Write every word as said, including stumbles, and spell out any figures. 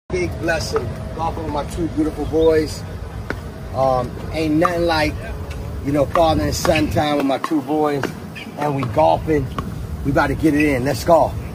Big blessing, golfing with my two beautiful boys. Um, ain't nothing like, you know, father and son time with my two boys. And we golfing. We about to get it in. Let's go.